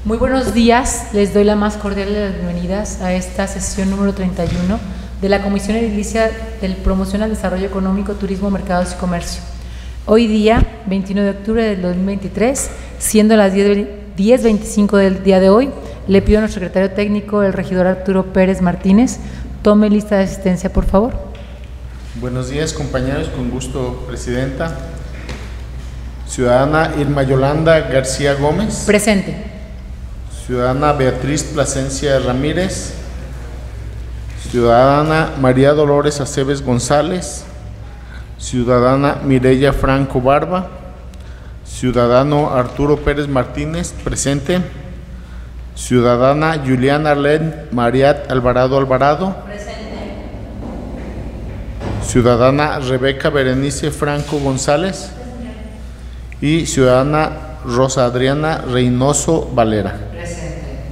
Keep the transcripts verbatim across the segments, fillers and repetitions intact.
Muy buenos días, les doy la más cordial de las bienvenidas a esta sesión número treinta y uno de la Comisión Edilicia de Promoción al Desarrollo Económico, Turismo, Mercados y Comercio. Hoy día, veintiuno de octubre del dos mil veintitrés, siendo las diez veinticinco del día de hoy, le pido a nuestro secretario técnico, el regidor Arturo Pérez Martínez, tome lista de asistencia, por favor. Buenos días, compañeros, con gusto, presidenta. Ciudadana Irma Yolanda García Gómez. Presente. Ciudadana Beatriz Plasencia Ramírez. Ciudadana María Dolores Aceves González. Ciudadana Mireya Franco Barba. Ciudadano Arturo Pérez Martínez, presente. Ciudadana Juliana Arlene Mariat Alvarado Alvarado. Presente. Ciudadana Rebeca Berenice Franco González. Y ciudadana Rosa Adriana Reynoso Valera. Presente.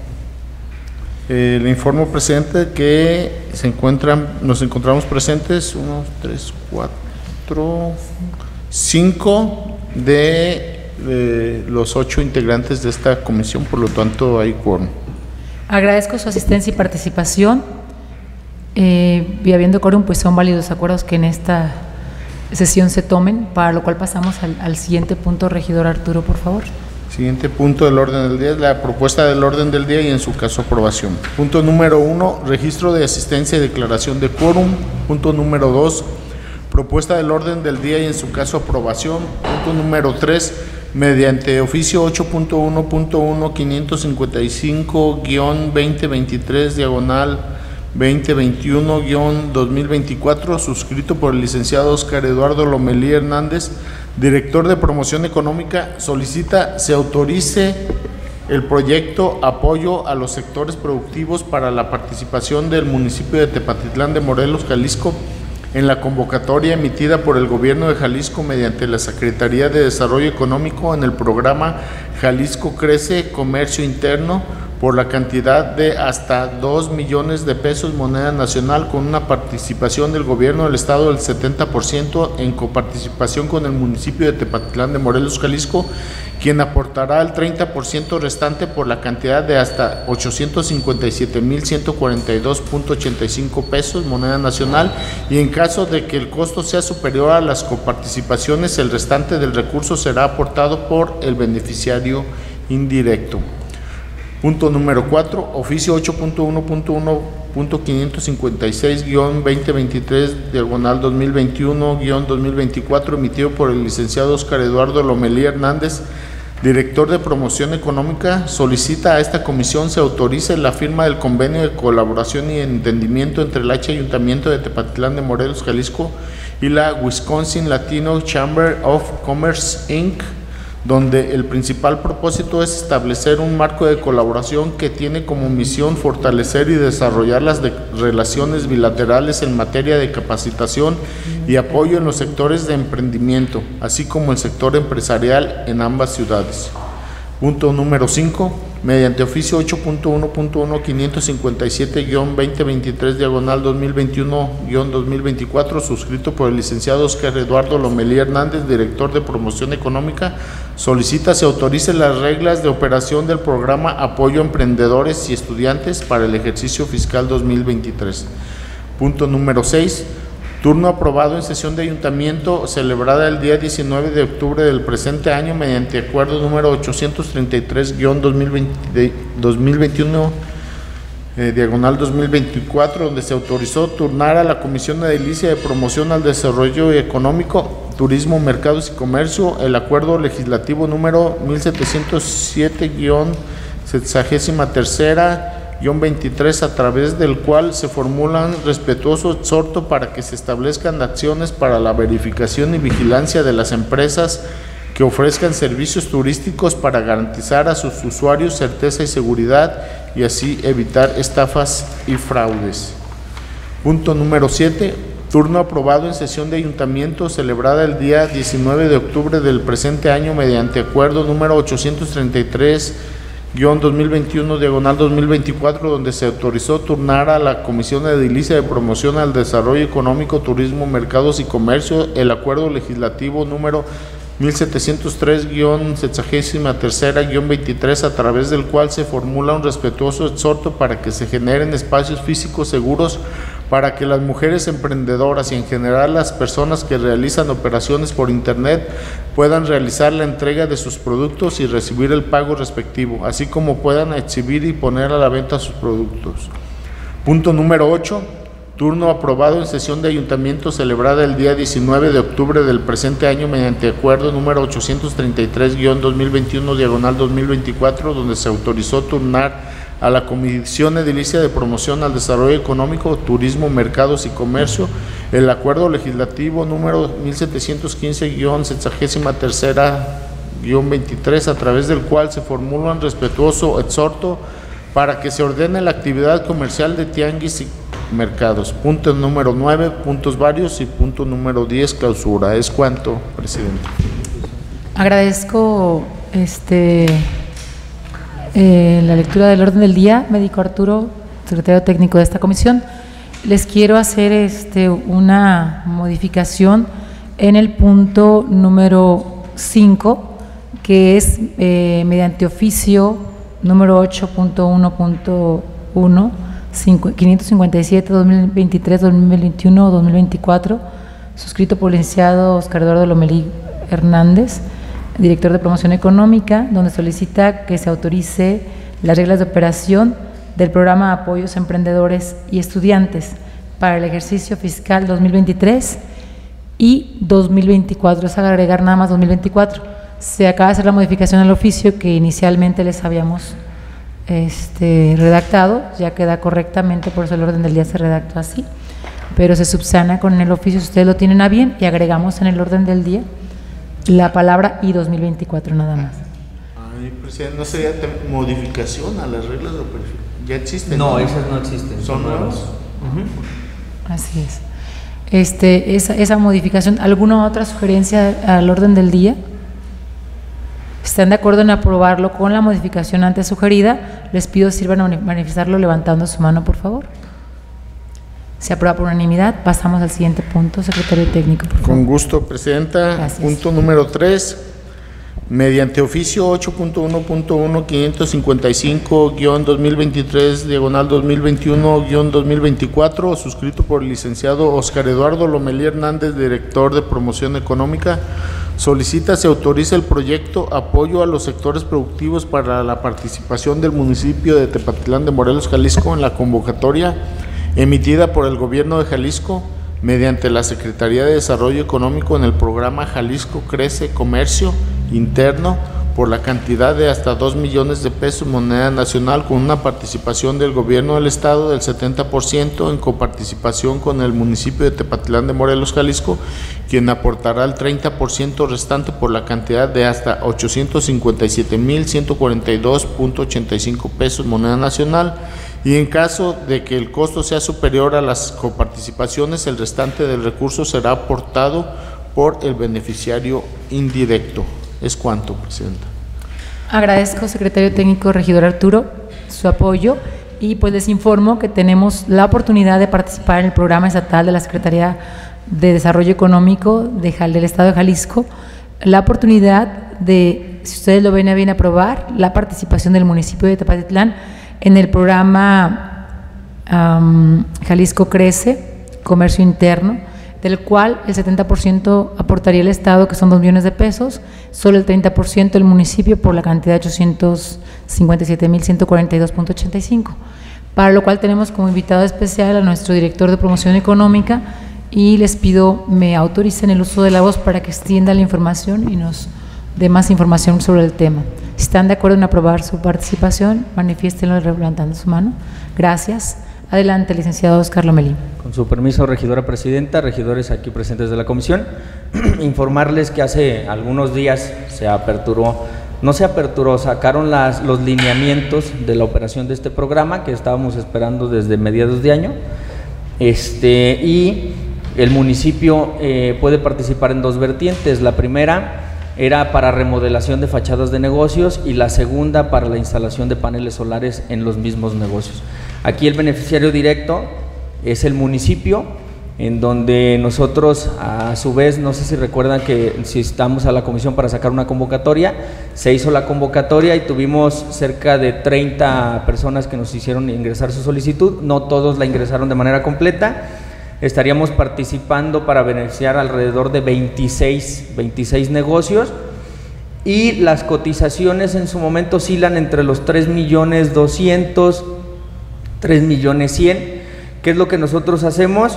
Eh, le informo, presidente, que se encuentran, nos encontramos presentes uno, tres, cuatro, cinco de, de los ocho integrantes de esta comisión, por lo tanto hay quórum. Agradezco su asistencia y participación. Eh, y habiendo quórum, pues son válidos los acuerdos que en esta sesión se tomen, para lo cual pasamos al, al siguiente punto. Regidor Arturo, por favor. Siguiente punto del orden del día es la propuesta del orden del día y en su caso aprobación. Punto número uno, registro de asistencia y declaración de quórum. Punto número dos, propuesta del orden del día y en su caso aprobación. Punto número tres, mediante oficio ocho punto uno punto uno quinientos cincuenta y cinco guión veinte veintitrés diagonal veinte veintiuno guión dos mil veinticuatro, suscrito por el licenciado Oscar Eduardo Lomelí Hernández, director de Promoción Económica, solicita se autorice el proyecto Apoyo a los sectores productivos para la participación del municipio de Tepatitlán de Morelos, Jalisco, en la convocatoria emitida por el Gobierno de Jalisco mediante la Secretaría de Desarrollo Económico en el programa Jalisco Crece Comercio Interno, por la cantidad de hasta dos millones de pesos moneda nacional, con una participación del gobierno del estado del setenta por ciento en coparticipación con el municipio de Tepatitlán de Morelos, Jalisco, quien aportará el treinta por ciento restante por la cantidad de hasta ochocientos cincuenta y siete mil ciento cuarenta y dos punto ochenta y cinco pesos moneda nacional, y en caso de que el costo sea superior a las coparticipaciones, el restante del recurso será aportado por el beneficiario indirecto. Punto número cuatro, oficio ocho punto uno punto uno punto quinientos cincuenta y seis guión veinte veintitrés diagonal dos mil veintiuno guión dos mil veinticuatro, emitido por el licenciado Oscar Eduardo Lomelí Hernández, director de Promoción Económica, solicita a esta comisión se autorice la firma del convenio de colaboración y entendimiento entre el H Ayuntamiento de Tepatitlán de Morelos, Jalisco, y la Wisconsin Latino Chamber of Commerce, incorporated, donde el principal propósito es establecer un marco de colaboración que tiene como misión fortalecer y desarrollar las de relaciones bilaterales en materia de capacitación y apoyo en los sectores de emprendimiento, así como el sector empresarial en ambas ciudades. Punto número cinco, mediante oficio ocho punto uno punto uno quinientos cincuenta y siete guión veinte veintitrés diagonal dos mil veintiuno guión dos mil veinticuatro, suscrito por el licenciado Oscar Eduardo Lomelí Hernández, director de Promoción Económica, solicita se autorice las reglas de operación del programa Apoyo a Emprendedores y Estudiantes para el ejercicio fiscal dos mil veintitrés. Punto número seis, turno aprobado en sesión de ayuntamiento celebrada el día diecinueve de octubre del presente año mediante acuerdo número ochocientos treinta y tres guión dos mil veintiuno eh, diagonal dos mil veinticuatro, donde se autorizó turnar a la Comisión Edilicia de Promoción al Desarrollo Económico, Turismo, Mercados y Comercio el acuerdo legislativo número mil setecientos siete guión sexagésima tercera veintitrés, a través del cual se formulan respetuoso exhorto para que se establezcan acciones para la verificación y vigilancia de las empresas que ofrezcan servicios turísticos para garantizar a sus usuarios certeza y seguridad y así evitar estafas y fraudes. Punto número siete, turno aprobado en sesión de ayuntamiento celebrada el día diecinueve de octubre del presente año mediante acuerdo número ochocientos treinta y tres guión dos mil veintiuno diagonal dos mil veinticuatro, donde se autorizó turnar a la Comisión Edilicia de Promoción al Desarrollo Económico, Turismo, Mercados y Comercio el acuerdo legislativo número mil setecientos tres guión sexagésima tercera guión veintitrés, a través del cual se formula un respetuoso exhorto para que se generen espacios físicos seguros para que las mujeres emprendedoras y en general las personas que realizan operaciones por internet puedan realizar la entrega de sus productos y recibir el pago respectivo, así como puedan exhibir y poner a la venta sus productos. Punto número ocho. Turno aprobado en sesión de ayuntamiento celebrada el día diecinueve de octubre del presente año mediante acuerdo número ochocientos treinta y tres guión dos mil veintiuno diagonal dos mil veinticuatro, donde se autorizó turnar a la Comisión Edilicia de Promoción al Desarrollo Económico, Turismo, Mercados y Comercio el acuerdo legislativo número mil setecientos quince guión sexagésima tercera guión veintitrés, a través del cual se formula un respetuoso exhorto para que se ordene la actividad comercial de tianguis y mercados. Punto número nueve, puntos varios, y punto número diez, clausura. Es cuanto, presidente. Agradezco este eh, la lectura del orden del día. Médico Arturo, secretario técnico de esta comisión. Les quiero hacer este una modificación en el punto número cinco, que es eh, mediante oficio número ocho punto uno punto uno, quinientos cincuenta y siete, dos mil veintitrés, dos mil veintiuno, dos mil veinticuatro, suscrito por el licenciado Oscar Eduardo Lomelí Hernández, director de Promoción Económica, donde solicita que se autorice las reglas de operación del programa de apoyos a emprendedores y estudiantes para el ejercicio fiscal dos mil veintitrés y dos mil veinticuatro. Es agregar nada más dos mil veinticuatro. Se acaba de hacer la modificación al oficio que inicialmente les habíamos Este, redactado, ya queda correctamente, por eso el orden del día se redactó así, pero se subsana con el oficio si ustedes lo tienen a bien, y agregamos en el orden del día la palabra y dos mil veinticuatro nada más. Ay, presidente, ¿no sería modificación a las reglas de operación? ¿Ya existen? No, ¿no? Esas no existen. ¿Son nuevas? Uh-huh. Así es. Este, esa, esa modificación, ¿alguna otra sugerencia al orden del día? ¿Están de acuerdo en aprobarlo con la modificación antes sugerida? Les pido sirvan a manifestarlo levantando su mano, por favor. Se aprueba por unanimidad. Pasamos al siguiente punto, secretario técnico, por favor. Con gusto, presidenta. Gracias. Punto número tres. Mediante oficio ocho punto uno punto uno, quinientos cincuenta y cinco guión dos mil veintitrés, diagonal dos mil veintiuno guión dos mil veinticuatro, suscrito por el licenciado Oscar Eduardo Lomelí Hernández, director de Promoción Económica, solicita se autorice el proyecto Apoyo a los sectores productivos para la participación del municipio de Tepatitlán de Morelos, Jalisco, en la convocatoria emitida por el Gobierno de Jalisco mediante la Secretaría de Desarrollo Económico en el programa Jalisco Crece Comercio Interno por la cantidad de hasta dos millones de pesos moneda nacional, con una participación del Gobierno del Estado del setenta por ciento en coparticipación con el municipio de Tepatitlán de Morelos, Jalisco, quien aportará el treinta por ciento restante por la cantidad de hasta ochocientos cincuenta y siete mil ciento cuarenta y dos punto ochenta y cinco pesos moneda nacional, y en caso de que el costo sea superior a las coparticipaciones, el restante del recurso será aportado por el beneficiario indirecto. Es cuanto, presidenta. Agradezco, secretario técnico regidor Arturo, su apoyo, y pues les informo que tenemos la oportunidad de participar en el programa estatal de la Secretaría de Desarrollo Económico de, del Estado de Jalisco, la oportunidad de, si ustedes lo ven a bien, aprobar la participación del municipio de Tepatitlán en el programa um, Jalisco Crece Comercio Interno, del cual el setenta por ciento aportaría el Estado, que son dos millones de pesos, solo el treinta por ciento el municipio por la cantidad de ochocientos cincuenta y siete mil ciento cuarenta y dos punto ochenta y cinco, para lo cual tenemos como invitado especial a nuestro director de Promoción Económica, y les pido me autoricen el uso de la voz para que extienda la información y nos dé más información sobre el tema. Si están de acuerdo en aprobar su participación, manifiéstenlo levantando su mano. Gracias. Adelante, licenciado Oscar Lomelí. Con su permiso, regidora presidenta, regidores aquí presentes de la comisión, informarles que hace algunos días se aperturó, no se aperturó, sacaron las, los lineamientos de la operación de este programa que estábamos esperando desde mediados de año, este, y el municipio eh, puede participar en dos vertientes. La primera era para remodelación de fachadas de negocios y la segunda para la instalación de paneles solares en los mismos negocios. Aquí el beneficiario directo es el municipio, en donde nosotros, a su vez, no sé si recuerdan que si estamos a la comisión para sacar una convocatoria, se hizo la convocatoria y tuvimos cerca de treinta personas que nos hicieron ingresar su solicitud, no todos la ingresaron de manera completa. Estaríamos participando para beneficiar alrededor de veintiséis, veintiséis negocios, y las cotizaciones en su momento oscilan entre los tres millones doscientos, tres millones cien. ¿Qué es lo que nosotros hacemos?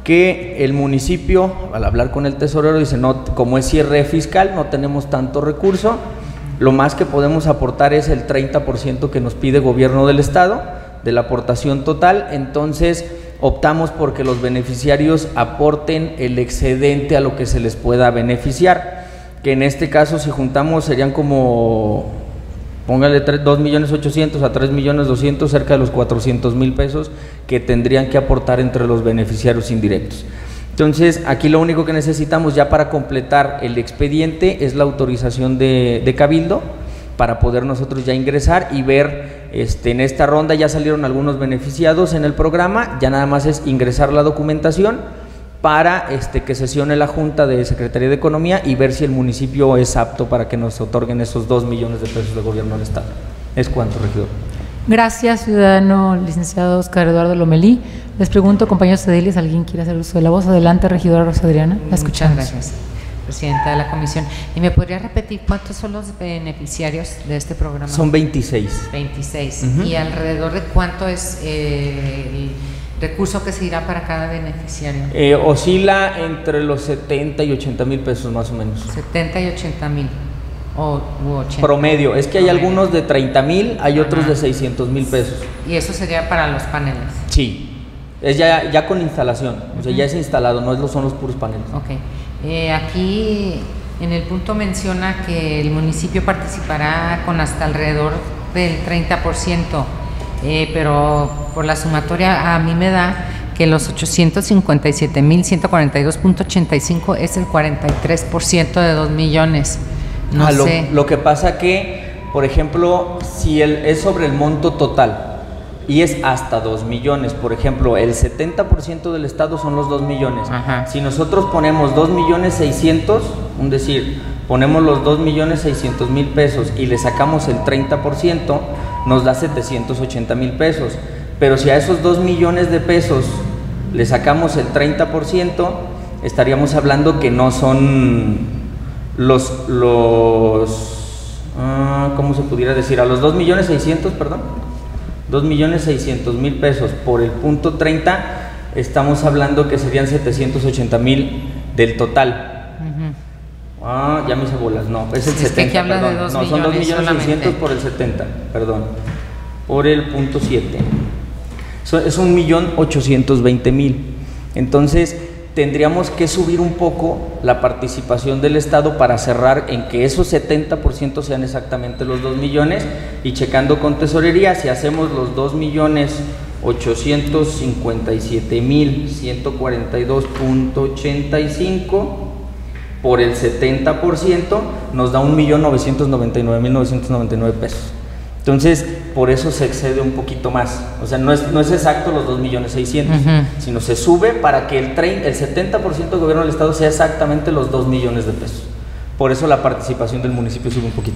Que el municipio, al hablar con el tesorero, dice, no, como es cierre fiscal, no tenemos tanto recurso, lo más que podemos aportar es el treinta por ciento que nos pide gobierno del estado, de la aportación total. Entonces optamos porque los beneficiarios aporten el excedente a lo que se les pueda beneficiar, que en este caso, si juntamos, serían como, póngale dos millones ochocientos a tres millones doscientos, cerca de los cuatrocientos mil pesos que tendrían que aportar entre los beneficiarios indirectos. Entonces, aquí lo único que necesitamos ya para completar el expediente es la autorización de, de Cabildo, para poder nosotros ya ingresar y ver, este, en esta ronda ya salieron algunos beneficiados en el programa, ya nada más es ingresar la documentación para este, que sesione la Junta de Secretaría de Economía y ver si el municipio es apto para que nos otorguen esos dos millones de pesos de gobierno del estado. ¿Es cuánto, regidor? Gracias, ciudadano licenciado Oscar Eduardo Lomelí. Les pregunto, compañeros ediles, ¿alguien quiere hacer uso de la voz? Adelante, regidora Rosa Adriana. La escuchamos. Muchas gracias, presidenta de la comisión. ¿Y me podría repetir cuántos son los beneficiarios de este programa? Son veintiséis. veintiséis. Uh-huh. ¿Y alrededor de cuánto es eh, el recurso que se irá para cada beneficiario? Eh, oscila entre los setenta y ochenta mil pesos más o menos. setenta y ochenta mil. O, u ochenta. Promedio. Es que hay Promedio. algunos de treinta mil, hay Ajá. otros de seiscientos mil pesos. ¿Y eso sería para los paneles? Sí. Es ya, ya con instalación. O sea, Uh-huh. ya es instalado, no es lo, son los puros paneles. Ok. Eh, aquí en el punto menciona que el municipio participará con hasta alrededor del treinta por ciento, eh, pero por la sumatoria a mí me da que los ochocientos cincuenta y siete mil ciento cuarenta y dos punto ochenta y cinco es el cuarenta y tres por ciento de dos millones. No Ah, lo, sé. lo que pasa que, por ejemplo, si el, es sobre el monto total y es hasta dos millones, por ejemplo, el setenta por ciento del estado son los dos millones. Ajá. Si nosotros ponemos dos millones seiscientos, es decir, ponemos los dos millones seiscientos mil pesos y le sacamos el treinta por ciento, nos da setecientos ochenta mil pesos. Pero si a esos dos millones de pesos le sacamos el treinta por ciento, estaríamos hablando que no son los, los uh, ¿cómo se pudiera decir? A los dos millones seiscientos, perdón, dos millones seiscientos mil pesos por el punto treinta, estamos hablando que serían setecientos ochenta mil del total. Uh-huh. Ah, ya me hice bolas, no, es el Sí, es que aquí setenta, habla de perdón. dos No, son dos millones millones seiscientos solamente. por el setenta, perdón, por el punto siete. So, es un millón ochocientos veinte mil. Entonces, tendríamos que subir un poco la participación del Estado para cerrar en que esos setenta por ciento sean exactamente los dos millones, y checando con tesorería, si hacemos los dos millones ochocientos cincuenta y siete mil ciento cuarenta y dos punto ochenta y cinco por el setenta por ciento, nos da un millón novecientos noventa y nueve mil novecientos noventa y nueve pesos. Entonces, por eso se excede un poquito más. O sea, no es, no es exacto los dos millones seiscientos, Uh-huh. sino se sube para que el, treinta, el setenta por ciento del gobierno del estado sea exactamente los dos millones de pesos. Por eso la participación del municipio sube un poquito.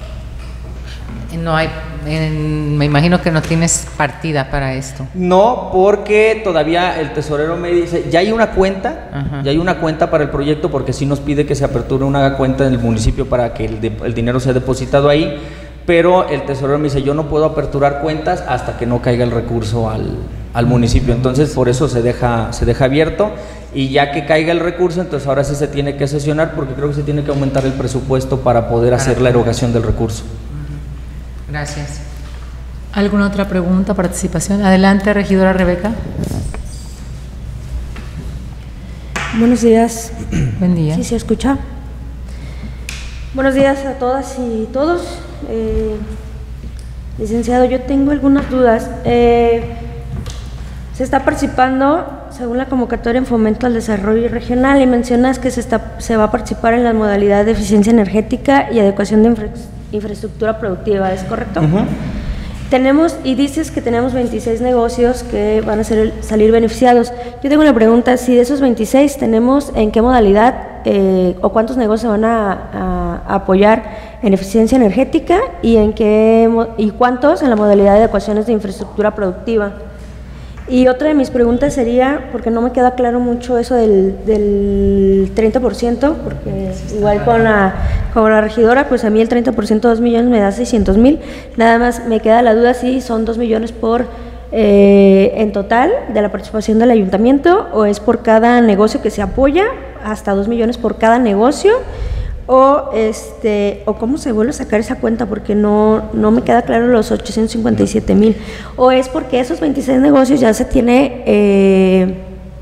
No hay, en- me imagino que no tienes partida para esto. No, porque todavía el tesorero me dice, ya hay una cuenta, Ajá. ya hay una cuenta para el proyecto, porque sí nos pide que se aperture una cuenta en el municipio para que el, de- el dinero sea depositado ahí, pero el tesorero me dice, yo no puedo aperturar cuentas hasta que no caiga el recurso al, al municipio. Entonces, por eso se deja, se deja abierto, y ya que caiga el recurso, entonces ahora sí se tiene que sesionar, porque creo que se tiene que aumentar el presupuesto para poder Para hacer la poder. erogación del recurso. Gracias. ¿Alguna otra pregunta, participación? Adelante, regidora Rebeca. Buenos días. Buen día. ¿Sí se escucha? Buenos días a todas y todos. Eh, licenciado, yo tengo algunas dudas. Eh, se está participando, según la convocatoria, en fomento al desarrollo regional, y mencionas que se, está, se va a participar en las modalidades de eficiencia energética y adecuación de infra, infraestructura productiva, ¿es correcto? Ujú. Tenemos, y dices que tenemos veintiséis negocios que van a ser, salir beneficiados. Yo tengo una pregunta, si de esos veintiséis tenemos, ¿en qué modalidad eh, o cuántos negocios se van a, a, a apoyar en eficiencia energética y, en qué, y cuántos en la modalidad de adecuaciones de infraestructura productiva? Y otra de mis preguntas sería, porque no me queda claro mucho eso del, del treinta por ciento, porque igual con la, con la regidora, pues a mí el treinta por ciento, dos millones me da seiscientos mil, nada más me queda la duda si son dos millones por eh, en total de la participación del ayuntamiento, o es por cada negocio que se apoya, hasta dos millones por cada negocio, o este o cómo se vuelve a sacar esa cuenta, porque no, no me queda claro los ochocientos cincuenta y siete mil, o es porque esos veintiséis negocios ya se tiene eh,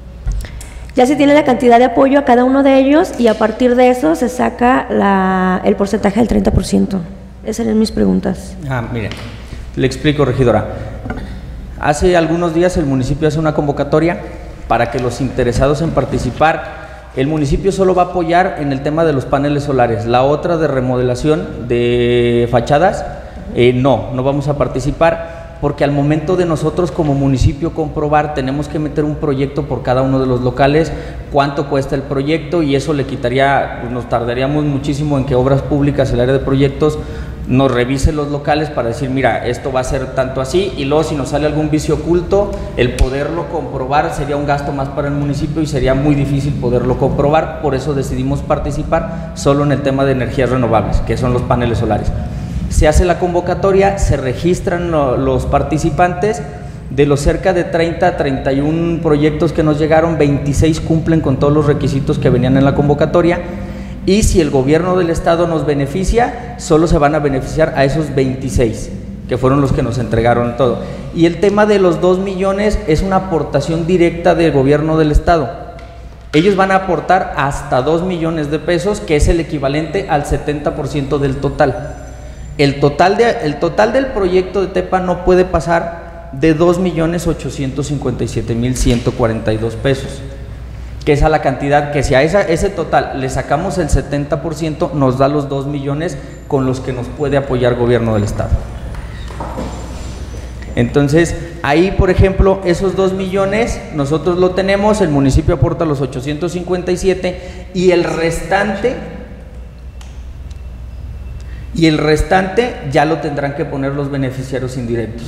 ya se tiene la cantidad de apoyo a cada uno de ellos y a partir de eso se saca la, el porcentaje del treinta por ciento. Esas eran mis preguntas. Ah, mire, le explico, regidora. Hace algunos días el municipio hace una convocatoria para que los interesados en participar. El municipio solo va a apoyar en el tema de los paneles solares. La otra de remodelación de fachadas, eh, no, no vamos a participar, porque al momento de nosotros como municipio comprobar, tenemos que meter un proyecto por cada uno de los locales, cuánto cuesta el proyecto, y eso le quitaría, pues nos tardaríamos muchísimo en que Obras Públicas, el área de proyectos, nos revise los locales para decir, mira, esto va a ser tanto así, y luego si nos sale algún vicio oculto, el poderlo comprobar sería un gasto más para el municipio y sería muy difícil poderlo comprobar. Por eso decidimos participar solo en el tema de energías renovables, que son los paneles solares. Se hace la convocatoria, se registran lo, los participantes. De los cerca de treinta, treinta y uno proyectos que nos llegaron, veintiséis cumplen con todos los requisitos que venían en la convocatoria. Y si el gobierno del estado nos beneficia, solo se van a beneficiar a esos veintiséis, que fueron los que nos entregaron todo. Y el tema de los dos millones es una aportación directa del gobierno del estado. Ellos van a aportar hasta dos millones de pesos, que es el equivalente al setenta por ciento del total. El total, de, el total del proyecto de TEPA no puede pasar de dos millones ochocientos cincuenta y siete mil ciento cuarenta y dos pesos. Que es a la cantidad que si a esa, ese total le sacamos el setenta por ciento, nos da los dos millones con los que nos puede apoyar el gobierno del estado. Entonces, ahí por ejemplo, esos dos millones nosotros lo tenemos, el municipio aporta los ochocientos cincuenta y siete y el restante, y el restante ya lo tendrán que poner los beneficiarios indirectos.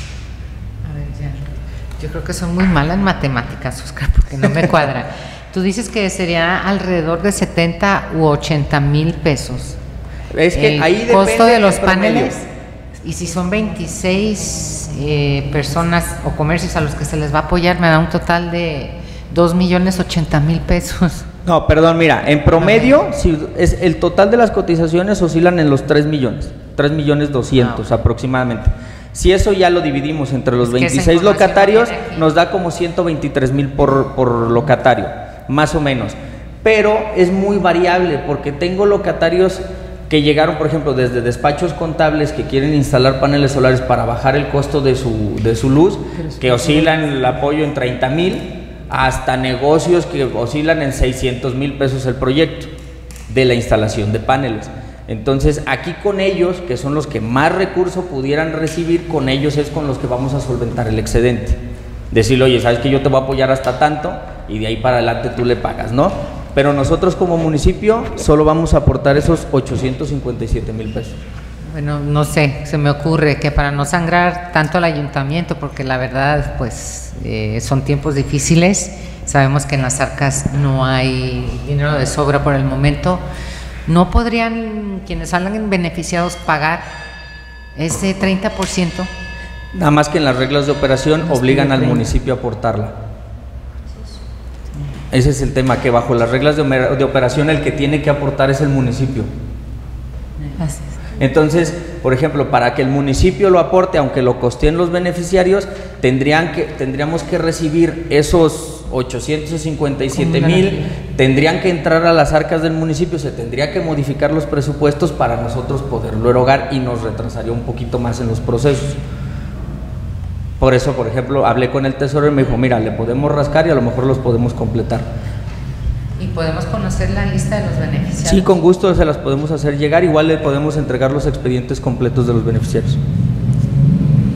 Yo creo que son muy malas en matemáticas, Oscar, porque no me cuadra. Tú dices que sería alrededor de setenta u ochenta mil pesos. Es que el ahí costo de los promedio. paneles. Y si son veintiséis eh, personas o comercios a los que se les va a apoyar, me da un total de dos millones ochenta mil pesos. No, perdón, mira, en promedio, si es, el total de las cotizaciones oscilan en los tres millones, tres millones doscientos no. aproximadamente. Si eso ya lo dividimos entre los veintiséis locatarios, nos da como ciento veintitrés mil por, por locatario, más o menos. Pero es muy variable, porque tengo locatarios que llegaron, por ejemplo, desde despachos contables que quieren instalar paneles solares para bajar el costo de su, de su luz, que oscilan el apoyo en treinta mil, hasta negocios que oscilan en seiscientos mil pesos el proyecto de la instalación de paneles. Entonces, aquí con ellos, que son los que más recursos pudieran recibir, con ellos es con los que vamos a solventar el excedente. Decirle, oye, sabes que yo te voy a apoyar hasta tanto y de ahí para adelante tú le pagas, ¿no? Pero nosotros como municipio solo vamos a aportar esos ochocientos cincuenta y siete mil pesos. Bueno, no sé, se me ocurre que para no sangrar tanto al ayuntamiento, porque la verdad, pues, eh, son tiempos difíciles, sabemos que en las arcas no hay dinero de sobra por el momento. ¿No podrían quienes salgan beneficiados pagar ese treinta por ciento? Nada más que en las reglas de operación obligan al municipio a aportarla. Ese es el tema, que bajo las reglas de, de operación el que tiene que aportar es el municipio. Así es. Entonces, por ejemplo, para que el municipio lo aporte, aunque lo costeen los beneficiarios, tendrían que, tendríamos que recibir esos ochocientos cincuenta y siete mil, tendrían que entrar a las arcas del municipio, se tendría que modificar los presupuestos para nosotros poderlo erogar y nos retrasaría un poquito más en los procesos. Por eso, por ejemplo, hablé con el tesorero y me dijo, mira, le podemos rascar y a lo mejor los podemos completar. ¿Y podemos conocer la lista de los beneficiarios? Sí, con gusto se las podemos hacer llegar, igual le podemos entregar los expedientes completos de los beneficiarios.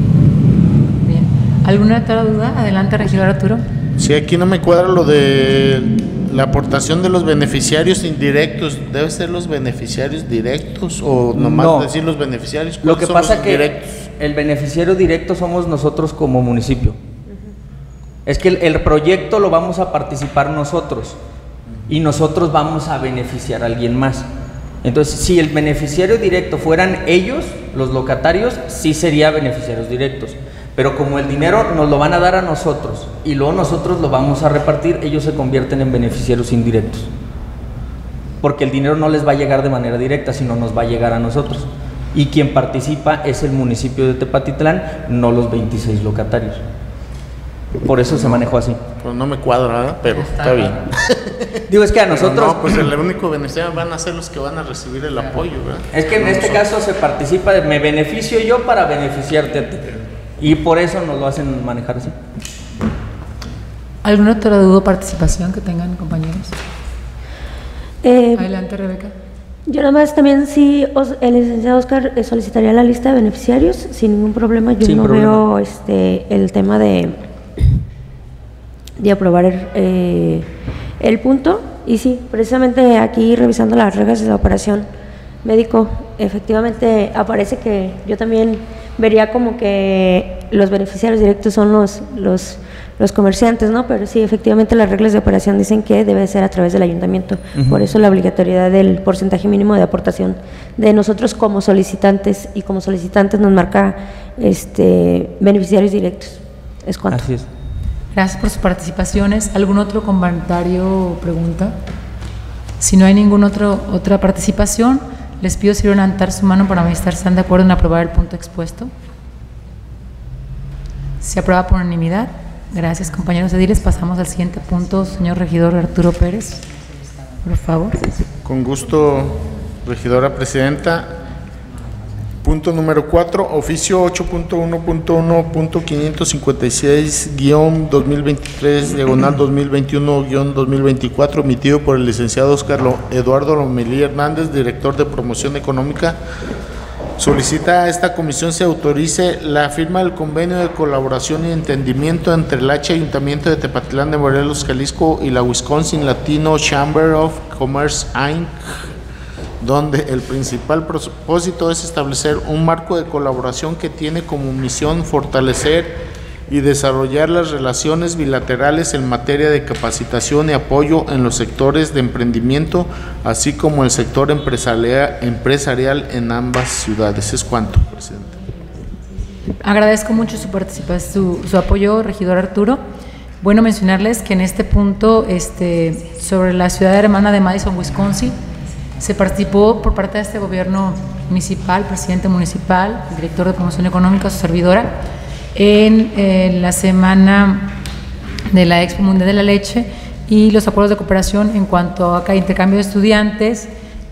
¿Alguna otra duda? Adelante, regidor Arturo. Sí, aquí no me cuadra lo de la aportación de los beneficiarios indirectos. ¿Debe ser los beneficiarios directos o nomás No. decir los beneficiarios? Lo que son pasa los que indirectos? el beneficiario directo somos nosotros como municipio. Es que el, el proyecto lo vamos a participar nosotros y nosotros vamos a beneficiar a alguien más. Entonces, si el beneficiario directo fueran ellos, los locatarios, sí sería beneficiarios directos. Pero como el dinero nos lo van a dar a nosotros y luego nosotros lo vamos a repartir, ellos se convierten en beneficiarios indirectos. Porque el dinero no les va a llegar de manera directa, sino nos va a llegar a nosotros. Y quien participa es el municipio de Tepatitlán, no los veintiséis locatarios. Por eso se manejó así. Pues no me cuadra, ¿verdad? Pero está bien. Digo, es que a Pero nosotros... no, pues el único beneficiario van a ser los que van a recibir el apoyo, ¿verdad? Es que en No este nosotros. caso se participa de me beneficio yo para beneficiarte a ti. Y por eso nos lo hacen manejar así. ¿Alguna otra duda o participación que tengan, compañeros? Eh, Adelante, Rebeca. yo nada más también sí, os- el licenciado Oscar eh, solicitaría la lista de beneficiarios sin ningún problema. Yo Sin no problema. veo este el tema de, de aprobar el, eh, el punto. Y sí, precisamente aquí revisando las reglas de la operación médico, efectivamente aparece que yo también vería como que los beneficiarios directos son los, los, los comerciantes, ¿no? Pero sí, efectivamente las reglas de operación dicen que debe ser a través del ayuntamiento. Ujú. Por eso la obligatoriedad del porcentaje mínimo de aportación de nosotros como solicitantes, y como solicitantes nos marca este beneficiarios directos. Es cuanto. Así es. Gracias por sus participaciones. ¿Algún otro comentario o pregunta? Si no hay ninguna otro, otra participación, les pido si van a levantar su mano para manifestar si están de acuerdo en aprobar el punto expuesto. Se aprueba por unanimidad. Gracias, compañeros ediles. Pasamos al siguiente punto, señor regidor Arturo Pérez. Por favor. Con gusto, regidora presidenta. Punto número cuatro, oficio ocho punto uno punto uno punto quinientos cincuenta y seis guión dos mil veintitrés, diagonal dos mil veintiuno guión dos mil veinticuatro, emitido por el licenciado Oscar Lo- Eduardo Lomelí Hernández, director de Promoción Económica. Solicita a esta comisión se autorice la firma del convenio de colaboración y entendimiento entre el H Ayuntamiento de Tepatitlán de Morelos, Jalisco y la Wisconsin Latino Chamber of Commerce incorporated, donde el principal propósito es establecer un marco de colaboración que tiene como misión fortalecer y desarrollar las relaciones bilaterales en materia de capacitación y apoyo en los sectores de emprendimiento, así como el sector empresarial, empresarial en ambas ciudades. Es cuanto, presidente. Agradezco mucho su participación, su, su apoyo, regidor Arturo. Bueno mencionarles que en este punto, este, sobre la ciudad hermana de Madison, Wisconsin, se participó por parte de este gobierno municipal, presidente municipal, el director de promoción económica, su servidora, en, en la semana de la Expo Mundial de la Leche y los acuerdos de cooperación en cuanto a acá intercambio de estudiantes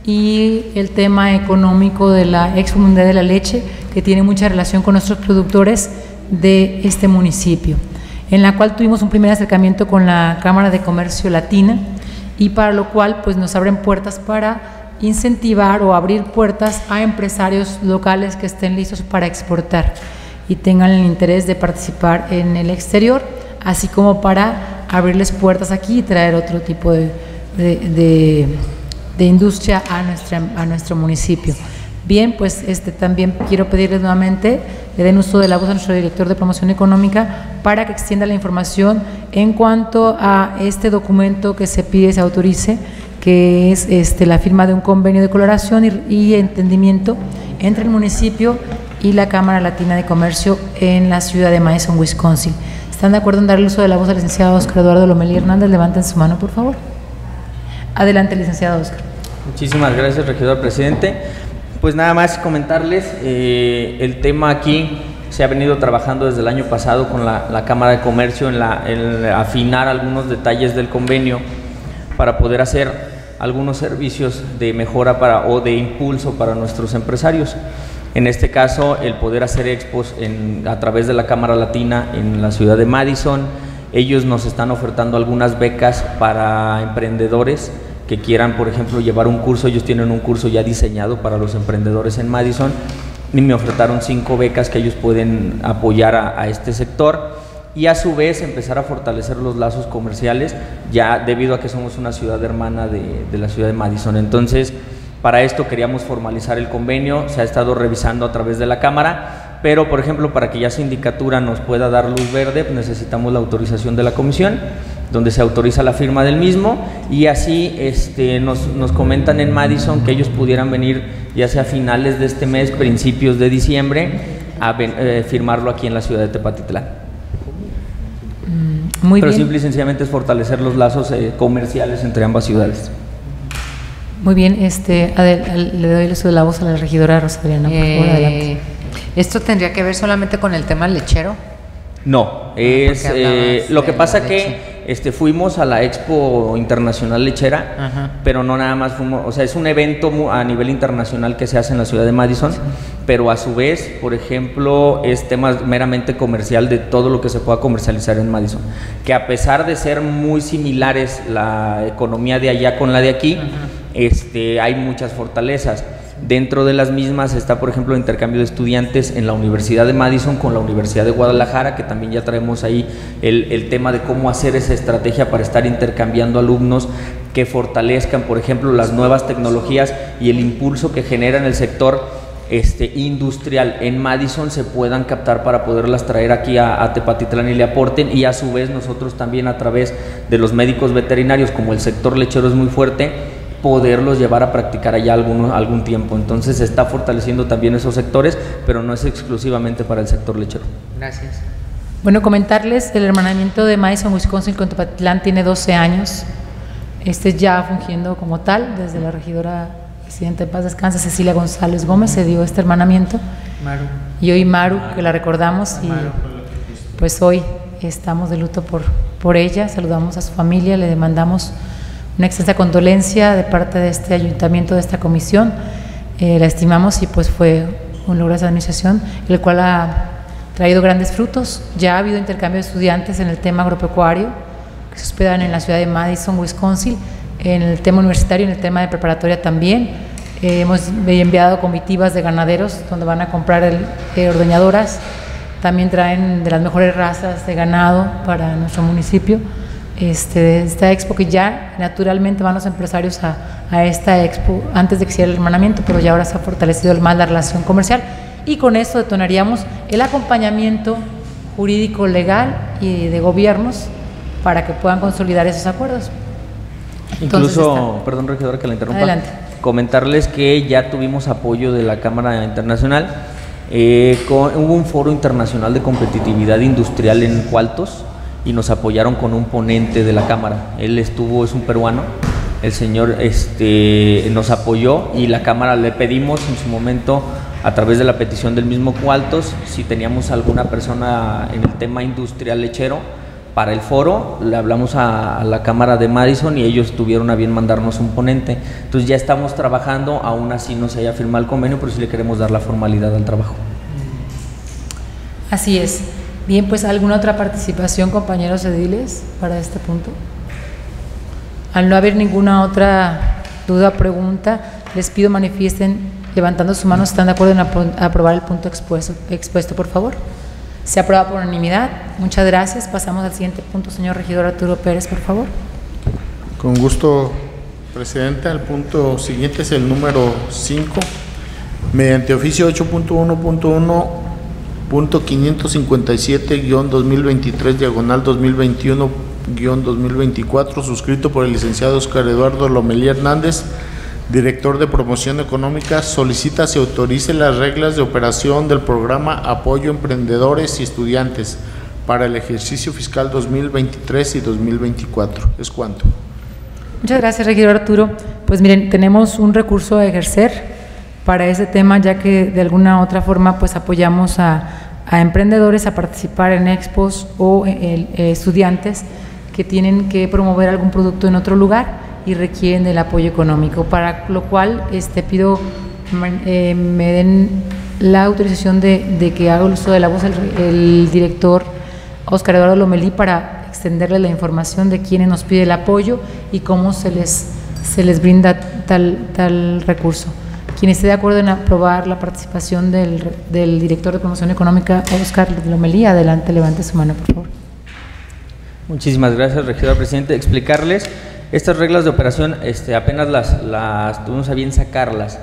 y el tema económico de la Expo Mundial de la Leche, que tiene mucha relación con nuestros productores de este municipio, en la cual tuvimos un primer acercamiento con la Cámara de Comercio Latina, y para lo cual pues nos abren puertas para incentivar o abrir puertas a empresarios locales que estén listos para exportar y tengan el interés de participar en el exterior, así como para abrirles puertas aquí y traer otro tipo de, de, de, de industria a, nuestra, a nuestro municipio. Bien, pues este, también quiero pedirles nuevamente le den uso de la voz a nuestro director de promoción económica para que extienda la información en cuanto a este documento que se pide se autorice, que es este, la firma de un convenio de colaboración y, y entendimiento entre el municipio y la Cámara Latina de Comercio en la ciudad de Madison, Wisconsin. ¿Están de acuerdo en darle uso de la voz al licenciado Oscar Eduardo Lomelí Hernández? Levanten su mano, por favor. Adelante, licenciado Oscar. Muchísimas gracias, regidor presidente. Pues nada más comentarles, eh, el tema aquí se ha venido trabajando desde el año pasado con la, la Cámara de Comercio en, la, en afinar algunos detalles del convenio para poder hacer algunos servicios de mejora para, o de impulso para nuestros empresarios. En este caso, el poder hacer expos en, a través de la Cámara Latina en la ciudad de Madison. Ellos nos están ofertando algunas becas para emprendedores que quieran, por ejemplo, llevar un curso. Ellos tienen un curso ya diseñado para los emprendedores en Madison y me ofertaron cinco becas que ellos pueden apoyar a, a este sector. y a su vez empezar a fortalecer los lazos comerciales, ya debido a que somos una ciudad hermana de, de la ciudad de Madison. Entonces, para esto queríamos formalizar el convenio, se ha estado revisando a través de la Cámara, pero por ejemplo, para que ya Sindicatura nos pueda dar luz verde, pues necesitamos la autorización de la comisión, donde se autoriza la firma del mismo, y así este, nos, nos comentan en Madison que ellos pudieran venir ya sea a finales de este mes, principios de diciembre, a ven, eh, firmarlo aquí en la ciudad de Tepatitlán. Muy Pero bien. simple y sencillamente es fortalecer los lazos eh, comerciales entre ambas ciudades. Muy bien, este, Adel, le doy el uso de la voz a la regidora Rosalina, por favor, adelante. Eh, ¿Esto tendría que ver solamente con el tema lechero? No, es porque eh, hablabas lo que de pasa la que leche. este, fuimos a la Expo Internacional Lechera, Ajá. pero no nada más fuimos, o sea, es un evento mu- a nivel internacional que se hace en la ciudad de Madison, sí. Pero a su vez, por ejemplo, es tema meramente comercial de todo lo que se pueda comercializar en Madison, que a pesar de ser muy similares la economía de allá con la de aquí, ajá. este, hay muchas fortalezas. Dentro de las mismas está, por ejemplo, el intercambio de estudiantes en la Universidad de Madison con la Universidad de Guadalajara, que también ya traemos ahí el, el tema de cómo hacer esa estrategia para estar intercambiando alumnos que fortalezcan, por ejemplo, las nuevas tecnologías y el impulso que genera en el sector este, industrial en Madison se puedan captar para poderlas traer aquí a, a Tepatitlán y le aporten, y a su vez nosotros también a través de los médicos veterinarios, como el sector lechero es muy fuerte, poderlos llevar a practicar allá algún, algún tiempo. Entonces se está fortaleciendo también esos sectores, pero no es exclusivamente para el sector lechero. Gracias. Bueno, comentarles, el hermanamiento de Madison, Wisconsin con Tepatitlán tiene doce años, este ya fungiendo como tal, desde la regidora presidenta en paz descanse, Cecilia González Gómez, se dio este hermanamiento. Maru. Y hoy Maru, que la recordamos, y pues hoy estamos de luto por, por ella, saludamos a su familia, le demandamos una extensa condolencia de parte de este ayuntamiento, de esta comisión, eh, la estimamos y pues fue un logro de esa administración, el cual ha traído grandes frutos. Ya ha habido intercambio de estudiantes en el tema agropecuario, que se hospedan en la ciudad de Madison, Wisconsin, en el tema universitario, en el tema de preparatoria también. Eh, hemos enviado comitivas de ganaderos donde van a comprar el, eh, ordeñadoras, también traen de las mejores razas de ganado para nuestro municipio. Este, esta expo que ya naturalmente van los empresarios a, a esta expo antes de que hiciera el hermanamiento, pero ya ahora se ha fortalecido más la relación comercial y con esto detonaríamos el acompañamiento jurídico, legal y de gobiernos para que puedan consolidar esos acuerdos. Incluso, perdón regidora que la interrumpa, adelante. Comentarles que ya tuvimos apoyo de la Cámara Internacional, eh, con, hubo un foro internacional de competitividad industrial en Cualtos, y nos apoyaron con un ponente de la Cámara. Él estuvo, es un peruano, el señor este, nos apoyó y la Cámara le pedimos en su momento, a través de la petición del mismo Cualtos, si teníamos alguna persona en el tema industrial lechero para el foro, le hablamos a, a la Cámara de Madison y ellos tuvieron a bien mandarnos un ponente. Entonces ya estamos trabajando, aún así no se haya firmado el convenio, pero sí le queremos dar la formalidad al trabajo. Así es. Bien, pues ¿alguna otra participación, compañeros ediles, para este punto? Al no haber ninguna otra duda o pregunta, les pido manifiesten levantando su mano si están de acuerdo en apro aprobar el punto expuesto, expuesto, por favor. Se aprueba por unanimidad. Muchas gracias. Pasamos al siguiente punto, señor regidor Arturo Pérez, por favor. Con gusto, presidenta. El punto siguiente es el número cinco. Mediante oficio ocho punto uno punto uno punto quinientos cincuenta y siete guión dos mil veintitrés diagonal dos mil veintiuno guión dos mil veinticuatro, suscrito por el licenciado Oscar Eduardo Lomelí Hernández, director de promoción económica, solicita se autorice las reglas de operación del programa Apoyo a Emprendedores y Estudiantes para el ejercicio fiscal dos mil veintitrés y dos mil veinticuatro. ¿Es cuánto? Muchas gracias, regidor Arturo. Pues miren, tenemos un recurso a ejercer para ese tema, ya que de alguna u otra forma pues apoyamos a, a emprendedores a participar en expos o eh, eh, estudiantes que tienen que promover algún producto en otro lugar y requieren del apoyo económico, para lo cual este, pido eh, me den la autorización de, de que haga uso de la voz el, el director Oscar Eduardo Lomelí para extenderle la información de quiénes nos pide el apoyo y cómo se les, se les brinda tal, tal recurso. Quien esté de acuerdo en aprobar la participación del, del director de promoción económica, Oscar Lomelí, adelante, levante su mano, por favor. Muchísimas gracias, regidor presidente. Explicarles, estas reglas de operación este, apenas las, las tuvimos a bien sacarlas,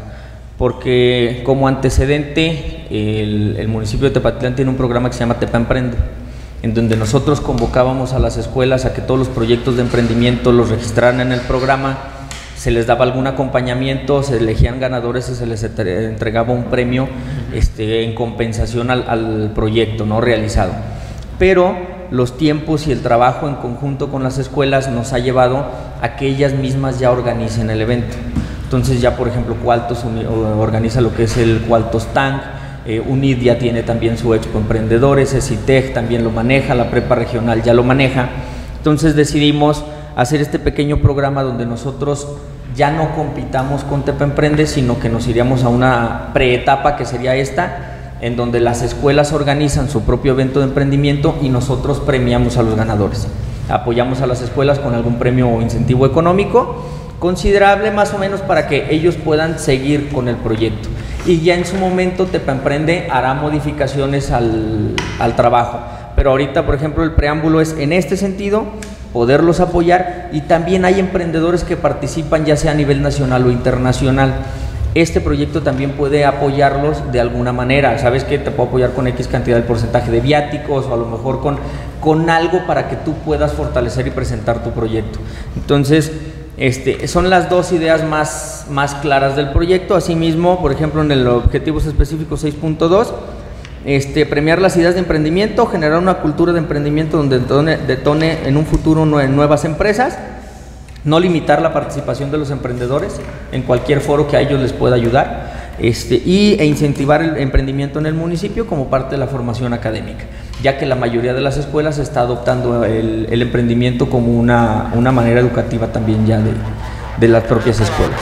porque como antecedente el, el municipio de Tepatitlán tiene un programa que se llama Tepa Emprende, en donde nosotros convocábamos a las escuelas a que todos los proyectos de emprendimiento los registraran en el programa, se les daba algún acompañamiento, se elegían ganadores y se les entregaba un premio este, en compensación al, al proyecto no realizado. Pero los tiempos y el trabajo en conjunto con las escuelas nos ha llevado a que ellas mismas ya organicen el evento. Entonces ya, por ejemplo, Cualtos organiza lo que es el Cualtos Tank, eh, UNID ya tiene también su Expo Emprendedores, ESITEC también lo maneja, la Prepa Regional ya lo maneja. Entonces decidimos hacer este pequeño programa donde nosotros ya no compitamos con Tepa Emprende, sino que nos iríamos a una preetapa que sería esta, en donde las escuelas organizan su propio evento de emprendimiento y nosotros premiamos a los ganadores. Apoyamos a las escuelas con algún premio o incentivo económico considerable más o menos para que ellos puedan seguir con el proyecto. Y ya en su momento Tepa Emprende hará modificaciones al, al trabajo. Pero ahorita, por ejemplo, el preámbulo es en este sentido, poderlos apoyar, y también hay emprendedores que participan ya sea a nivel nacional o internacional. Este proyecto también puede apoyarlos de alguna manera. ¿Sabes qué? Te puedo apoyar con X cantidad del porcentaje de viáticos o a lo mejor con, con algo para que tú puedas fortalecer y presentar tu proyecto. Entonces, este, son las dos ideas más, más claras del proyecto. Asimismo, por ejemplo, en el Objetivos Específicos seis punto dos, este, premiar las ideas de emprendimiento, generar una cultura de emprendimiento donde detone, detone en un futuro nuevas empresas. No limitar la participación de los emprendedores en cualquier foro que a ellos les pueda ayudar, este, y, e incentivar el emprendimiento en el municipio como parte de la formación académica, ya que la mayoría de las escuelas está adoptando el, el emprendimiento como una, una manera educativa también ya de, de las propias escuelas.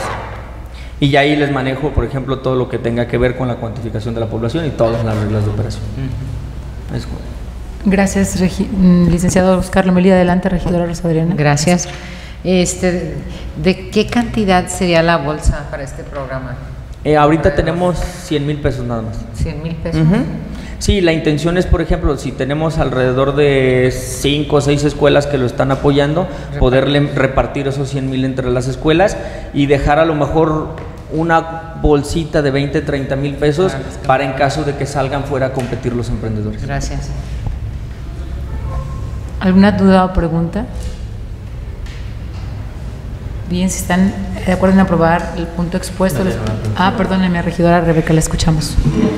Y ya ahí les manejo, por ejemplo, todo lo que tenga que ver con la cuantificación de la población y todas las reglas de operación. Mm. Es bueno. Gracias, regi licenciado Oscar Lomelí. Adelante, regidora Rosa Adriana. Gracias. Este, ¿de qué cantidad sería la bolsa para este programa? Eh, ahorita tenemos cien mil pesos nada más. cien mil pesos. Uh-huh. Sí, la intención es, por ejemplo, si tenemos alrededor de cinco o seis escuelas que lo están apoyando, Repartir. poderle repartir esos cien mil entre las escuelas y dejar a lo mejor una bolsita de veinte, treinta mil pesos para, para en caso de que salgan fuera a competir los emprendedores. Gracias. ¿Alguna duda o pregunta? Bien, si están de acuerdo en aprobar el punto expuesto. Les... Ah, perdónenme, regidora Rebeca, la escuchamos.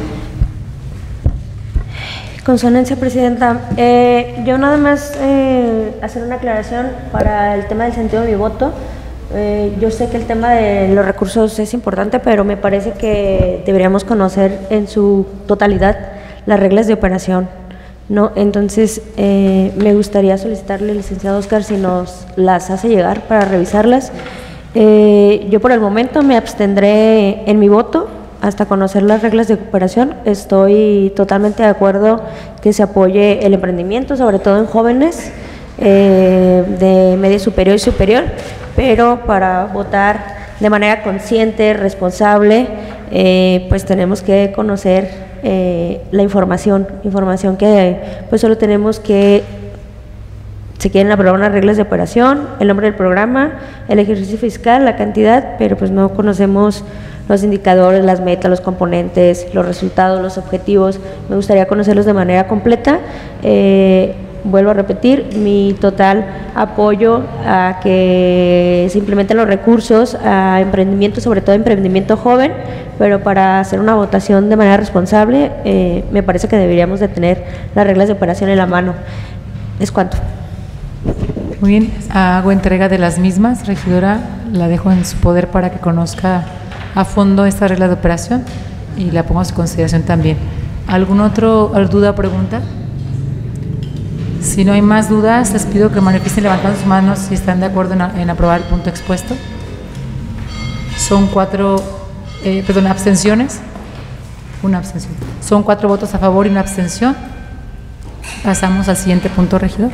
Con su anuencia, presidenta. Eh, yo nada más eh, hacer una aclaración para el tema del sentido de mi voto. Eh, yo sé que el tema de los recursos es importante, pero me parece que deberíamos conocer en su totalidad las reglas de operación, ¿no? Entonces, eh, me gustaría solicitarle al licenciado Oscar si nos las hace llegar para revisarlas. Eh, yo por el momento me abstendré en mi voto hasta conocer las reglas de operación. Estoy totalmente de acuerdo que se apoye el emprendimiento, sobre todo en jóvenes eh, de media superior y superior, pero para votar de manera consciente, responsable, eh, pues tenemos que conocer Eh, la información, información que pues solo tenemos que, se quieren aprobar unas reglas de operación, el nombre del programa, el ejercicio fiscal, la cantidad, pero pues no conocemos los indicadores, las metas, los componentes, los resultados, los objetivos. Me gustaría conocerlos de manera completa. Eh, vuelvo a repetir, mi total apoyo a que se implementen los recursos a emprendimiento, sobre todo emprendimiento joven, pero para hacer una votación de manera responsable, eh, me parece que deberíamos de tener las reglas de operación en la mano. Es cuanto. Muy bien, hago entrega de las mismas, regidora, la dejo en su poder para que conozca a fondo esta regla de operación y la pongo a su consideración también. ¿Alguna otra duda o pregunta? Si no hay más dudas, les pido que manifiesten levantando sus manos si están de acuerdo en, en aprobar el punto expuesto. Son cuatro, eh, perdón, abstenciones. Una abstención. Son cuatro votos a favor y una abstención. Pasamos al siguiente punto, regidor.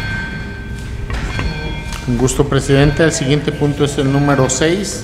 Con gusto, presidente. El siguiente punto es el número seis.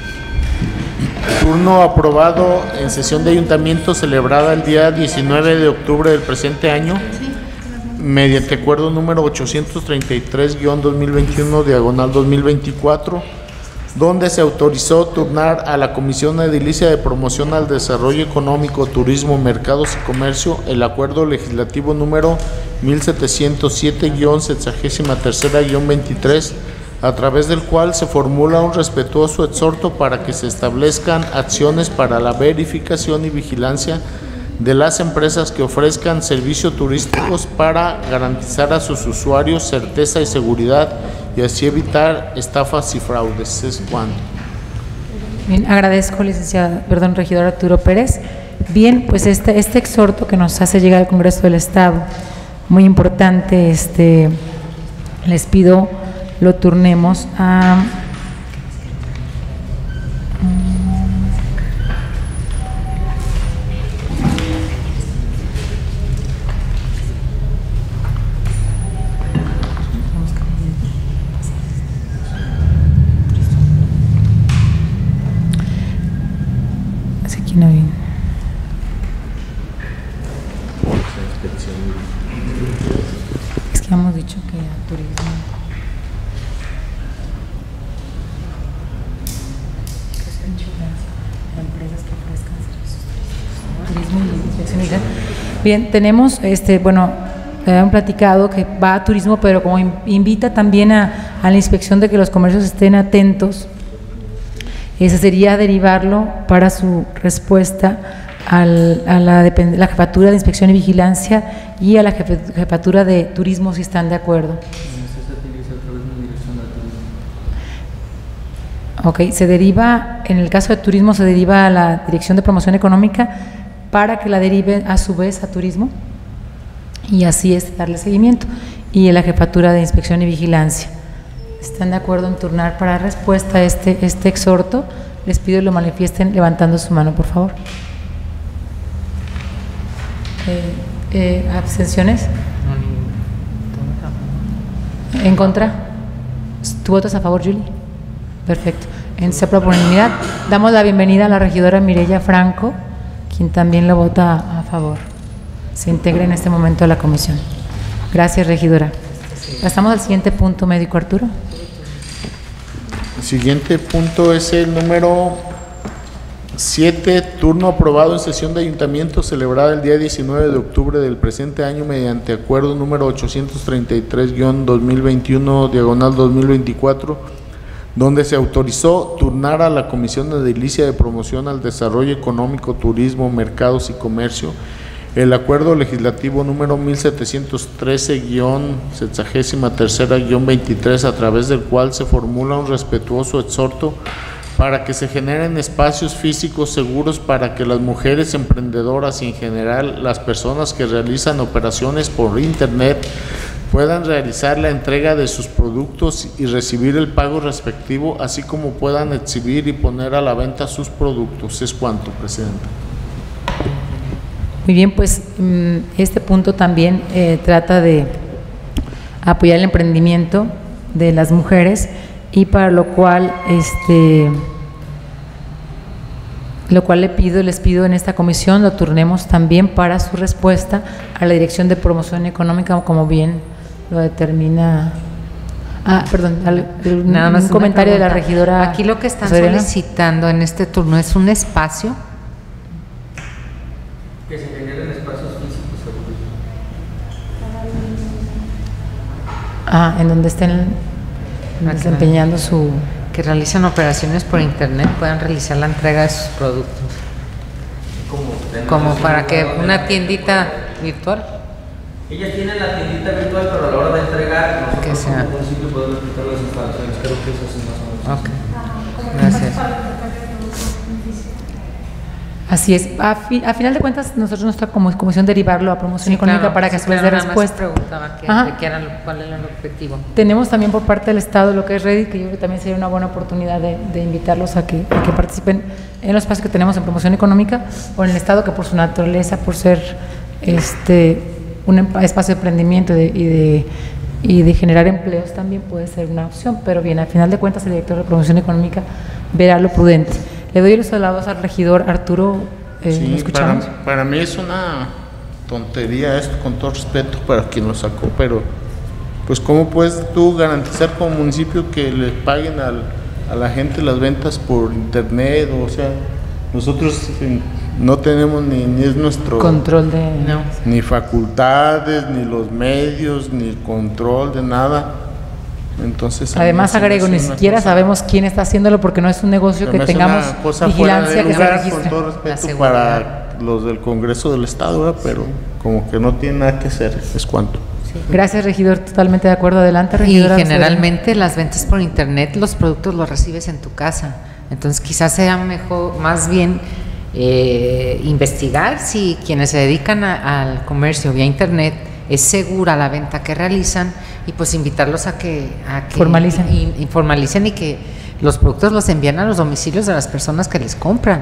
Turno aprobado en sesión de ayuntamiento celebrada el día diecinueve de octubre del presente año. mediante acuerdo número ochocientos treinta y tres guión dos mil veintiuno diagonal dos mil veinticuatro, donde se autorizó turnar a la Comisión Edilicia de Promoción al Desarrollo Económico, Turismo, Mercados y Comercio el acuerdo legislativo número mil setecientos siete guión sexagésima tercera guión veintitrés, a través del cual se formula un respetuoso exhorto para que se establezcan acciones para la verificación y vigilancia de las empresas que ofrezcan servicios turísticos para garantizar a sus usuarios certeza y seguridad y así evitar estafas y fraudes. Es cuanto. Bien, agradezco, licenciada, perdón, regidor Arturo Pérez. Bien, pues este, este exhorto que nos hace llegar al Congreso del Estado, muy importante, este, les pido lo turnemos a… No bien. Es que hemos dicho que a turismo. Empresas que ofrezcan servicios turismo y inspección y tal. Bien, tenemos, este, bueno, han platicado que va a turismo, pero como invita también a, a la inspección de que los comercios estén atentos. Ese sería derivarlo para su respuesta al, a la, la Jefatura de Inspección y Vigilancia y a la Jefatura de Turismo, si están de acuerdo. Ok, se deriva, en el caso de Turismo, se deriva a la Dirección de Promoción Económica para que la derive a su vez a Turismo y así es darle seguimiento, y a la Jefatura de Inspección y Vigilancia. ¿Están de acuerdo en turnar para respuesta a este, este exhorto? Les pido que lo manifiesten levantando su mano, por favor. Eh, eh, ¿Abstenciones? ¿En contra? ¿Tú votas a favor, Julie? Perfecto. En esa proponimidad, damos la bienvenida a la regidora Mireya Franco, quien también lo vota a favor. Se integra en este momento a la comisión. Gracias, regidora. Pasamos al siguiente punto, médico Arturo. El siguiente punto es el número siete, turno aprobado en sesión de ayuntamiento celebrada el día diecinueve de octubre del presente año mediante acuerdo número ochocientos treinta y tres guión dos mil veintiuno diagonal dos mil veinticuatro, donde se autorizó turnar a la Comisión Edilicia de Promoción al Desarrollo Económico, Turismo, Mercados y Comercio el acuerdo legislativo número mil setecientos trece guión sexagésima tercera guión veintitrés, a través del cual se formula un respetuoso exhorto para que se generen espacios físicos seguros para que las mujeres emprendedoras y en general las personas que realizan operaciones por internet puedan realizar la entrega de sus productos y recibir el pago respectivo, así como puedan exhibir y poner a la venta sus productos. Es cuanto, Presidenta. Muy bien, pues este punto también eh, trata de apoyar el emprendimiento de las mujeres y para lo cual este lo cual le pido, les pido en esta comisión lo turnemos también para su respuesta a la Dirección de Promoción Económica, como bien lo determina. Ah, perdón, al, el, Nada más un comentario de la pregunta. regidora. Aquí lo que están Serena. solicitando en este turno es un espacio. Que se generen espacios físicos seguros. Ah, en donde estén desempeñando su… Que realizan operaciones por internet puedan realizar la entrega de sus productos. Como, Como para que una tiendita virtual. Ellas tienen la tiendita virtual, pero a la hora de entregar, nosotros Que sea. como municipio podemos quitar las instalaciones. Creo que eso es más o menos. Ok. Gracias. Así es. A, fi, a final de cuentas, nosotros nuestra como comisión derivarlo a promoción Sí, económica claro, para que sí, a su vez dé claro, nada más respuesta. preguntaba que, Ajá. de qué era lo- cuál era el objetivo. Tenemos también por parte del Estado lo que es Reddit, que yo creo que también sería una buena oportunidad de, de invitarlos a que, a que participen en los espacios que tenemos en promoción económica o en el Estado, que por su naturaleza, por ser este un em- espacio de emprendimiento y de, y de, y de generar empleos también puede ser una opción, pero bien, al final de cuentas el director de promoción económica verá lo prudente. Le doy los saludos al regidor Arturo. Eh, ¿lo Sí, escuchamos? para, para mí es una tontería esto, con todo respeto para quien lo sacó, pero pues ¿cómo puedes tú garantizar como municipio que le paguen al, a la gente las ventas por internet? O sea, nosotros eh, no tenemos ni, ni es nuestro control de No. ni facultades, ni los medios, ni el control de nada. Entonces, a mí además se me agrego, hace ni una siquiera cosa- sabemos quién está haciéndolo porque no es un negocio se que me hace tengamos una cosa fuera vigilancia de que se lugar, registre. con todo La respeto seguridad. para los del Congreso del Estado, ¿verdad? Pero como que no tiene nada que hacer, es cuanto. Gracias, regidor, totalmente de acuerdo. Adelante, Y regidora. generalmente las ventas por internet, los productos los recibes en tu casa. Entonces quizás sea mejor, más bien eh, investigar si quienes se dedican a- al comercio vía internet es segura la venta que realizan y pues invitarlos a que, a que Formalicen. y- y formalicen y que los productos los envían a los domicilios de las personas que les compran.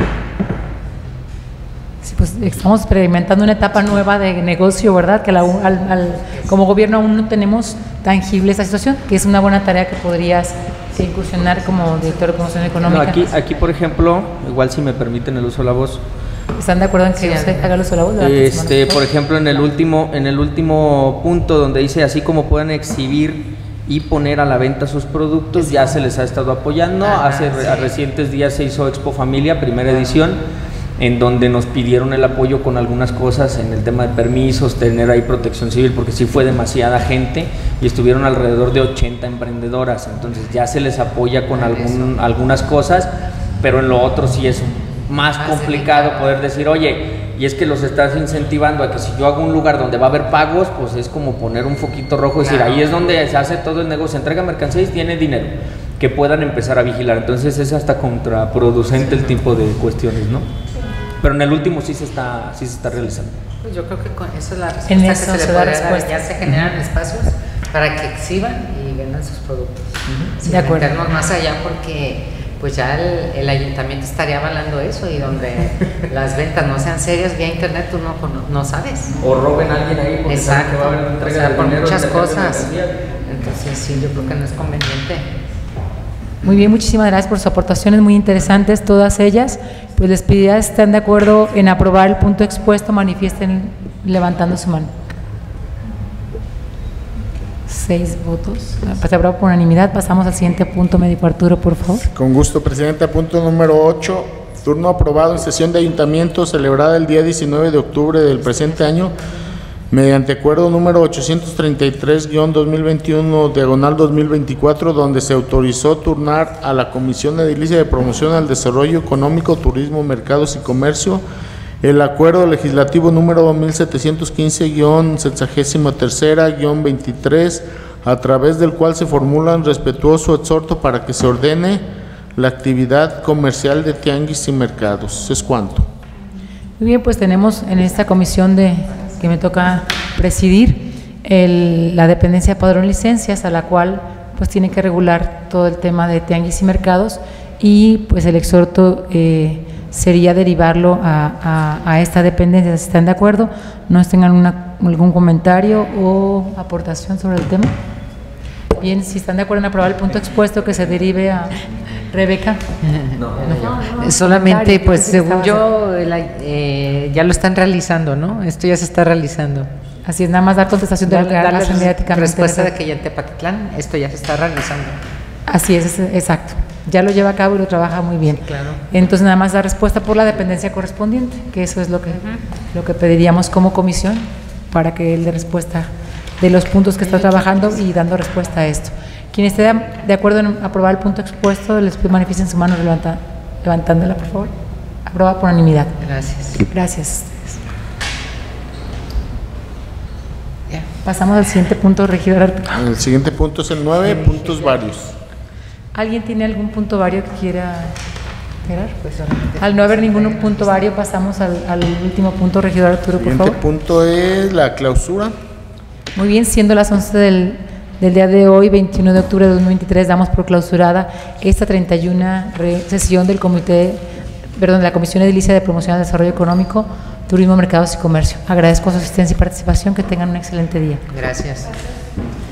Sí, pues estamos experimentando una etapa nueva de negocio, ¿verdad? Que la, al- al- como gobierno aún no tenemos tangible esa situación, que es una buena tarea que podrías incursionar como director de promoción No, económica. aquí, aquí, por ejemplo, igual si me permiten el uso de la voz, ¿Están de acuerdo en que Sí, usted adelante. haga los la voz? Levante su mano, este, por por favor. ejemplo, en el último, en el último punto donde dice así como pueden exhibir y poner a la venta sus productos, ya se les ha estado apoyando. Ajá, Hace re- sí. a recientes días se hizo Expo Familia, primera edición, en donde nos pidieron el apoyo con algunas cosas en el tema de permisos, tener ahí protección civil, porque sí fue demasiada gente y estuvieron alrededor de ochenta emprendedoras, entonces ya se les apoya con algún, algunas cosas, pero en lo otro sí es más Más complicado delicado. poder decir, oye, y es que los estás incentivando a que si yo hago un lugar donde va a haber pagos, pues es como poner un foquito rojo y decir, Claro. ahí es donde se hace todo el negocio, entrega mercancía y tiene dinero, que puedan empezar a vigilar. Entonces es hasta contraproducente el tipo de cuestiones, ¿no? Pero en el último sí se está, sí se está realizando. Pues yo creo que con eso es la respuesta En que eso se le se da podría dar. respuesta. Ya se generan espacios para que exhiban y vendan sus productos. Sin De acuerdo. meternos más allá porque pues ya el, el ayuntamiento estaría avalando eso y donde las ventas no sean serias vía internet tú no, cono- no sabes. O roben a alguien ahí porque saben que Exacto, va a haber una o entrega sea, de por dinero, muchas entrega de cosas. mercancía. Entonces sí, yo creo que no es conveniente. Muy bien, muchísimas gracias por sus aportaciones, muy interesantes todas ellas. Pues les pediría, ¿están de acuerdo en aprobar el punto expuesto? Manifiesten levantando su mano. Seis votos. Se aprobó por unanimidad. Pasamos al siguiente punto, médico Arturo, por favor. Con gusto, presidenta. Punto número ocho. Turno aprobado en sesión de ayuntamiento celebrada el día diecinueve de octubre del presente año, mediante acuerdo número ochocientos treinta y tres guión dos mil veintiuno, diagonal dos mil veinticuatro, donde se autorizó turnar a la Comisión Edilicia de Promoción al Desarrollo Económico, Turismo, Mercados y Comercio el acuerdo legislativo número mil setecientos quince guión sexagésima tercera guión veintitrés, a través del cual se formula un respetuoso exhorto para que se ordene la actividad comercial de tianguis y mercados. ¿Es cuanto? Muy bien, pues tenemos en esta comisión de que me toca presidir el- la dependencia de padrón licencias, a la cual pues tiene que regular todo el tema de tianguis y mercados, y pues el exhorto eh, sería derivarlo a, a- a esta dependencia. Si están de acuerdo, ¿no tengan una- algún comentario o aportación sobre el tema? Bien, si están de acuerdo en aprobar el punto expuesto, que se derive a Rebeca. No, Solamente, comentario, pues pensé que según estabas- yo, el ay- eh, ya lo están realizando, ¿no? Esto ya se está realizando. Así es, nada más dar contestación de lo que Darle hacen mediáticamente. respuesta de que ya en Tepatitlán esto ya se está realizando. Así es, es- exacto. Ya lo lleva a cabo y lo trabaja muy bien. claro. Entonces nada más da respuesta por la dependencia correspondiente, que eso es lo que, lo que pediríamos como comisión, para que él dé respuesta de los puntos que está trabajando y dando respuesta a esto. Quien esté de, de acuerdo en aprobar el punto expuesto, les pido manifiesten su mano levanta- levantándola, por favor. Aprobada por unanimidad. Gracias. Gracias. Ya. Pasamos al siguiente punto, regidor Arturo. El siguiente punto es el nueve, puntos varios. ¿Alguien tiene algún punto vario que quiera integrar? Pues solamente- Al no haber ningún punto vario, pasamos al, al último punto, regidor Arturo, El por siguiente favor. punto es la clausura. Muy bien, siendo las once del, del día de hoy, veintiuno de octubre de dos mil veintitrés, damos por clausurada esta treinta y una re- sesión del Comité, perdón, de la Comisión Edilicia de Promoción al Desarrollo Económico, Turismo, Mercados y Comercio. Agradezco su asistencia y participación, que tengan un excelente día. Gracias.